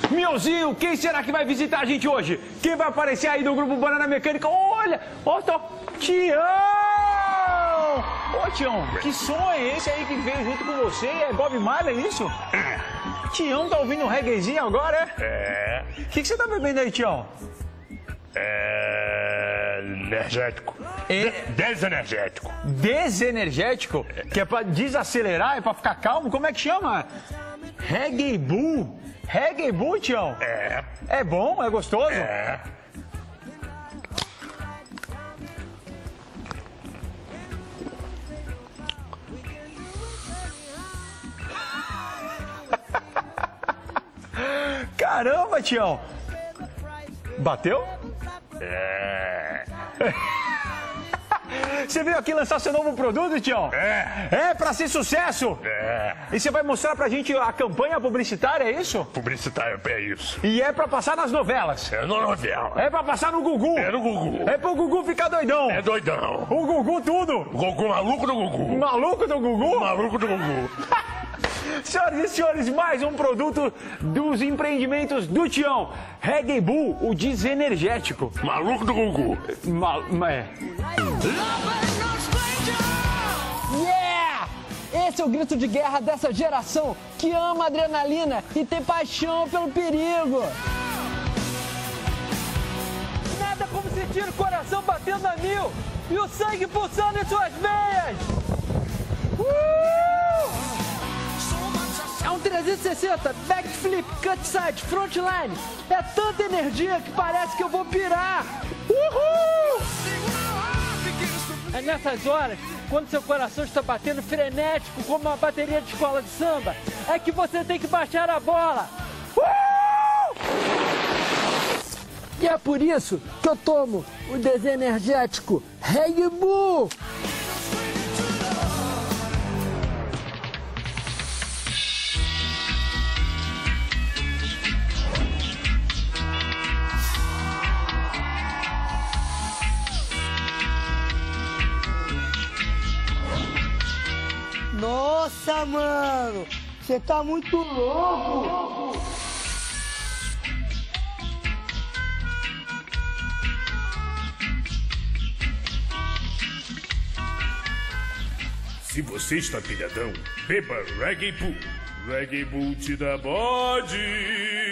Mionzinho, quem será que vai visitar a gente hoje? Quem vai aparecer aí do Grupo Banana Mecânica? Olha, olha, Tião! Ô, Tião, que som é esse aí que veio junto com você? É Bob Marley, é isso? Tião tá ouvindo um reggaezinho agora, é? É. O que você tá bebendo aí, Tião? Energético. Desenergético. Desenergético? Que é pra desacelerar, é pra ficar calmo? Como é que chama? Reggae Bull. Reggae Bull, Tião? É. É bom? É gostoso? É. Caramba, Tião. Bateu? É. Você veio aqui lançar seu novo produto, Tião? É. É pra ser sucesso? É. E você vai mostrar pra gente a campanha publicitária, é isso? Publicitário, é isso. E é pra passar nas novelas? É na novela. É pra passar no Gugu? É no Gugu. É pro Gugu ficar doidão? É doidão. O Gugu tudo? Gugu, maluco do Gugu. Maluco do Gugu? Maluco do Gugu. Senhoras e senhores, mais um produto dos empreendimentos do Tião. Reggae Bull, o desenergético. Maluco do Gugu. Yeah! Esse é o grito de guerra dessa geração que ama adrenalina e tem paixão pelo perigo. Nada como sentir o coração batendo a mil e o sangue pulsando em suas veias. É um 360, backflip, cutside, frontline. É tanta energia que parece que eu vou pirar. Uhul! É nessas horas, quando seu coração está batendo frenético como uma bateria de escola de samba, é que você tem que baixar a bola. E é por isso que eu tomo o desenergético Reggae Bull. Nossa, mano, você tá muito louco. Se você está pilhadão, beba Reggae Bull. Reggae Bull te dá bode.